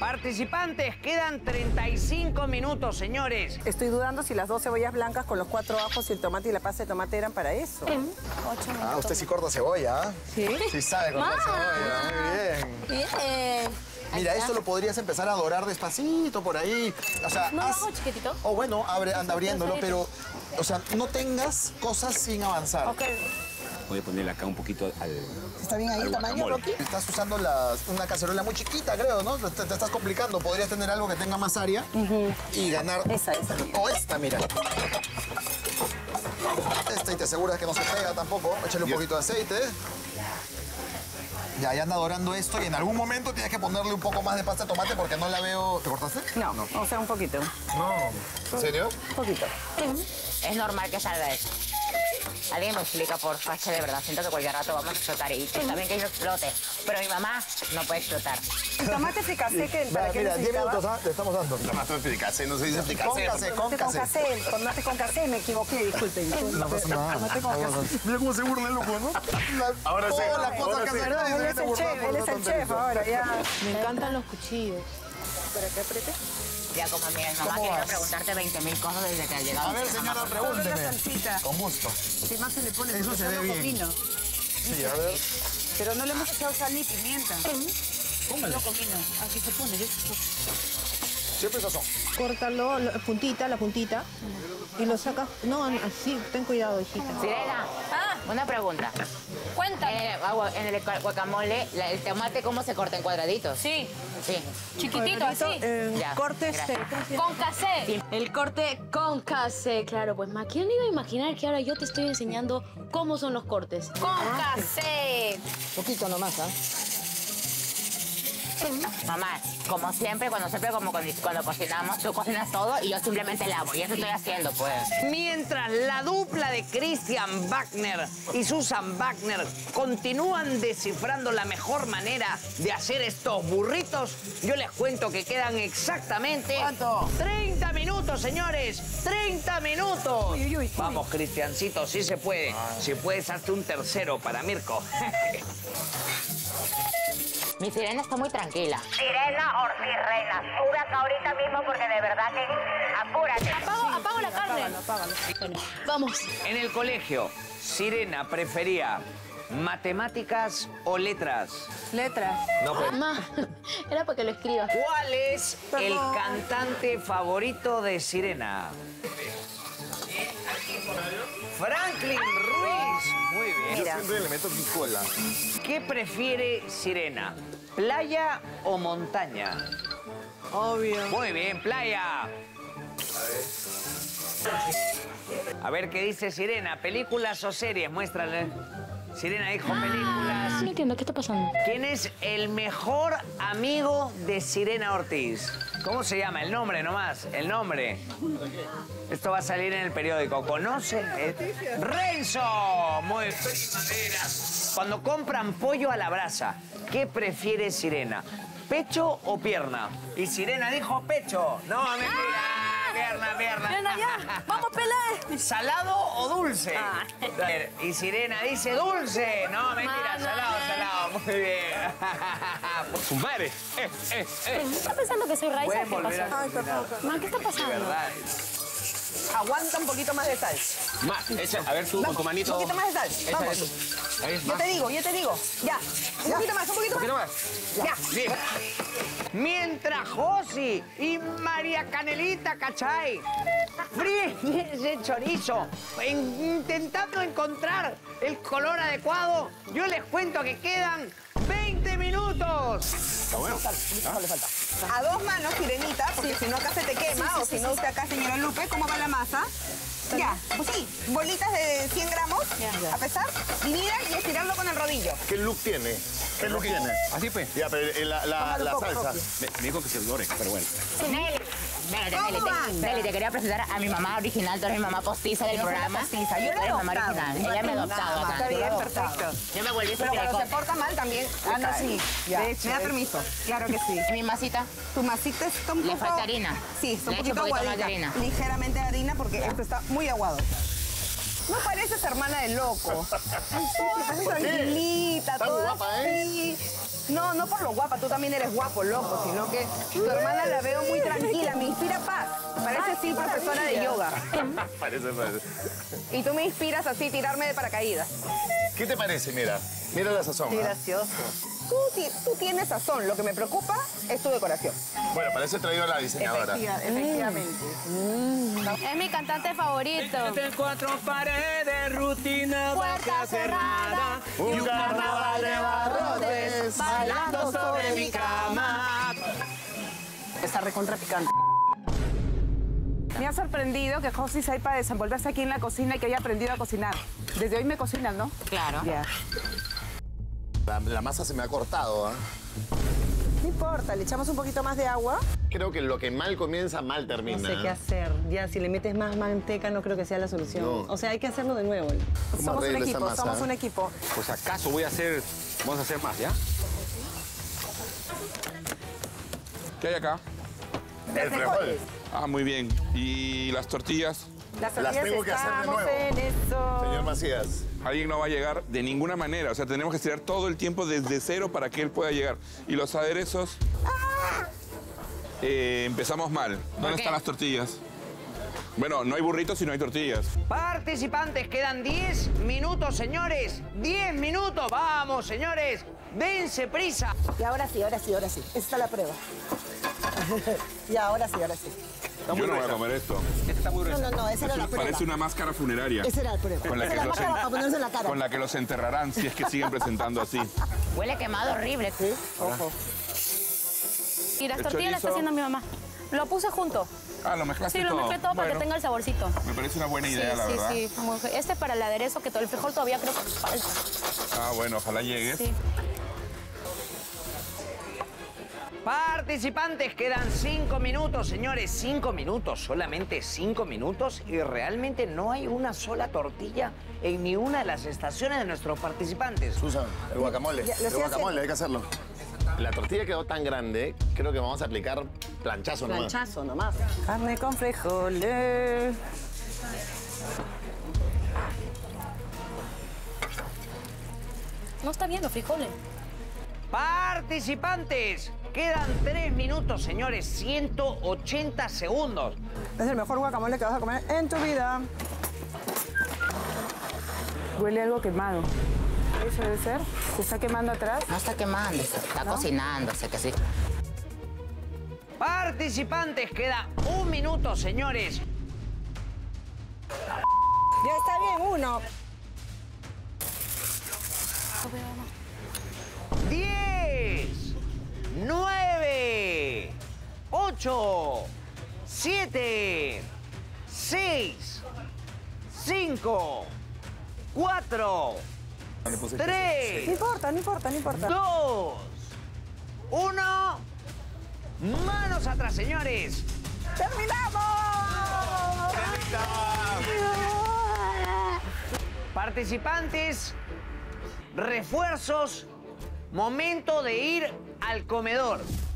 Participantes, quedan 35 minutos, señores. Estoy dudando si las 2 cebollas blancas con los 4 ajos y el tomate y la pasta de tomate eran para eso. 8 minutos. Ah, usted sí corta cebolla, ¿ah? ¿Sí? Sí sabe cortar cebolla, muy bien. Bien. Mira, esto lo podrías empezar a dorar despacito por ahí. O sea, ¿No lo hago chiquitito? O bueno, anda abriéndolo, pero... O sea, no tengas cosas sin avanzar. Ok. Voy a ponerle acá un poquito al... ¿Está bien ahí el tamaño, Rocky? Estás usando una cacerola muy chiquita, creo, ¿no? Te estás complicando. Podrías tener algo que tenga más área y ganar... Esa. O esta, mira. Esta y te aseguras que no se pega tampoco. Échale un poquito de aceite. Ya anda dorando esto y en algún momento tienes que ponerle un poco más de pasta de tomate porque no la veo... ¿Te cortaste? No, o sea, un poquito. No. ¿En serio? Un poquito. Es normal que salga eso. Alguien me explica, por favor, de verdad. Siento que cualquier rato vamos a explotar y también que yo explote. Pero mi mamá no puede explotar. El tomate fricasé, ¿para qué Mira, 10 necesitaba? minutos, le estamos dando. Tomate fricasé, no se dice fricasé. Con casé. Tomate con casé, me equivoqué, disculpen. No pasa nada. Tomate con casé. Mira cómo se burla el loco, ¿no? Ahora sí. Todas las cosas que hace nadie Él es el chef, él es el chef ahora, ya. Me encantan los cuchillos. ¿Para qué apriete? Ya como mi mamá quiere preguntarte 20.000 cosas desde que ha llegado. A ver, señora, pregúnteme. salsita. Con gusto. ¿Qué más se le pone? Eso se ve bien. Comino. Sí, a ver. Pero no le hemos echado sal ni pimienta. ¿Cómo lo comino? Aquí se pone. Siempre sazón. Córtalo, la puntita, y lo sacas... No, así, ten cuidado, hijita. Sirena, una pregunta. Cuéntame. En el guacamole, el tomate, ¿cómo se corta en cuadraditos? Sí, Sí. chiquitito, así. Ya, Cortes. gracias. Con casé. El corte con casé, claro. Pues, ¿quién iba a imaginar que ahora yo te estoy enseñando cómo son los cortes? Con casé. Poquito nomás, ¿ah? Mamá, como siempre, cuando cocinamos, tú cocinas todo y yo simplemente lavo. Y eso estoy haciendo, pues. Mientras la dupla de Christian Wagner y Susan Wagner continúan descifrando la mejor manera de hacer estos burritos, yo les cuento que quedan exactamente... ¿Cuánto? 30 minutos, señores. 30 minutos. Vamos, Cristiancito, sí se puede. Si puedes, hazte un tercero para Mirko. Mi Sirena está muy tranquila. Sirena Ortiz Reina, sube acá ahorita mismo porque de verdad que... Apúrate. Apago la carne. Apágalo. Bueno, vamos. En el colegio, Sirena prefería matemáticas o letras. Letras. No, pues. Mamá, era para que lo escribas. ¿Cuál es el cantante favorito de Sirena? Franklin Ruiz. Muy bien. Yo siempre le meto picola. ¿Qué prefiere Sirena? ¿Playa o montaña? Obvio. Muy bien, playa. A ver qué dice Sirena. ¿Películas o series? Muéstrale. Sirena dijo películas. No entiendo, ¿qué está pasando? ¿Quién es el mejor amigo de Sirena Ortiz? ¿Cómo se llama? El nombre nomás, el nombre. Esto va a salir en el periódico. ¿Conoce? ¡Renzo! Muy bien. Cuando compran pollo a la brasa, ¿qué prefiere Sirena? ¿Pecho o pierna? Y Sirena dijo pecho. No, mentira. Pierna. Pierna ya. Vamos, Pelé. ¿Salado o dulce? Y Sirena dice dulce. No, mentira, salado. Muy bien. ¡Su madre! ¿Estás pensando que soy Raiza? Pueden ¿Qué volver pasó? a cocinar. Ma, ¿qué está De pasando? verdad. Aguanta un poquito más de sal. Más, echa, a ver tú con tu manito. Un poquito más de sal. Echa Vamos. eso. Ahí, Yo te digo. Ya. Un poquito más, un poquito ¿Por qué no más. más? Ya. Bien. Mientras Josi y María Canelita, ¿cachai? Fríen ese chorizo, intentando encontrar el color adecuado, yo les cuento que quedan 20 minutos. Está bueno. Le falta. A 2 manos, Sirenita, porque si no acá se te quema, o si no usted acá, señora Lupe, ¿cómo va la masa? Ya, pues sí, bolitas de 100 gramos, a pesar, dividan y estirarlo con el rodillo. ¿Qué look tiene? ¿Qué look tiene? Así pues. Ya, pero la salsa. Me dijo que se dore, pero bueno. Nelly, te quería presentar a mi mamá original. Tú eres mi mamá postiza del programa. Postiza, yo Tú la he eres mamá adoptado. original. Ella me ha adoptado acá. Está bien, perfecto. Yo me volví Pero cuando se super porta mal también. Ah, no, sí. Ya. De hecho, me da permiso. Claro que sí. ¿Y mi masita? Tu masita está un Le poco... falta harina. Sí, está un Le echo poquito un poquito más de aguadita. harina. Ligeramente de harina porque esto está muy aguado. No pareces hermana de loco. Ay, sí, que pareces ¿Por qué? tranquilita, Está toda guapa, ¿eh? así. No, no por lo guapa, tú también eres guapo, loco, sino que tu hermana la veo muy tranquila, me inspira paz. Parece sí profesora de yoga. Parece. Y tú me inspiras así, tirarme de paracaídas. ¿Qué te parece? Mira la sazón. Qué ¿ah? gracioso. Tú tienes sazón, lo que me preocupa es tu decoración. Bueno, para eso he traído a la diseñadora. Efectivamente. Es mi cantante favorito. Cuatro paredes, rutina, Puerta cerrada Un carnaval de barrotes bailando sobre mi cama. Está recontra picante. Me ha sorprendido que Josie sepa desenvolverse aquí en la cocina y que haya aprendido a cocinar. Desde hoy me cocinas, ¿no? Claro. Ya. La masa se me ha cortado, ¿ah? No importa, le echamos un poquito más de agua. Creo que lo que mal comienza, mal termina. No sé qué hacer. Ya, si le metes más manteca, no creo que sea la solución. No. O sea, hay que hacerlo de nuevo. ¿Cómo arreglo esta masa? Somos un equipo. Pues acaso vamos a hacer más, ¿ya? ¿Qué hay acá? El frijol. Ah, muy bien. ¿Y las tortillas? Las Las tengo que hacer de estamos nuevo. en eso. Señor Macías. Alguien no va a llegar de ninguna manera. O sea, tenemos que estirar todo el tiempo desde cero para que él pueda llegar. Y los aderezos... empezamos mal. ¿Dónde están las tortillas? Bueno, no hay burritos y no hay tortillas. Participantes, quedan 10 minutos, señores. 10 minutos. Vamos, señores. Dense prisa. Y ahora sí. Esta es la prueba. Ya, ahora sí. Yo no voy a comer esto. No, esa era la prueba. Parece una máscara funeraria. Esa era la prueba. Con la Esa que es la los máscara para ponerse en la cara. Con la que los enterrarán si es que siguen presentando así. Huele quemado horrible. Sí. Ojo. Y las El tortillas las está chorizo. haciendo mi mamá. Lo puse junto. Ah, lo mezclaste Sí, todo. lo mezclé todo para Bueno, que tenga el saborcito. me parece una buena idea, sí, la verdad. sí. Este para el aderezo, que todo el frijol todavía creo que falta. Ah, bueno, ojalá llegues. Sí. Participantes, quedan 5 minutos, señores. 5 minutos, solamente 5 minutos. Y realmente no hay una sola tortilla en ni una de las estaciones de nuestros participantes. Susan, el guacamole. Ya, lo estoy Hay que hacerlo. La tortilla quedó tan grande, creo que vamos a aplicar planchazo nomás. Planchazo nomás. Carne con frijoles. No está bien los frijoles. Participantes, quedan 3 minutos, señores. 180 segundos. Es el mejor guacamole que vas a comer en tu vida. Huele algo quemado. Eso debe ser. Se está quemando atrás. No está quemándose, está cocinándose, que sí. Participantes, queda 1 minuto, señores. Ya está bien, 1. 10, 9, 8, 7, 6, 5, 4, 3, No importa. 2, 1. Manos atrás, señores. ¡Terminamos! Participantes, refuerzos, momento de ir al comedor.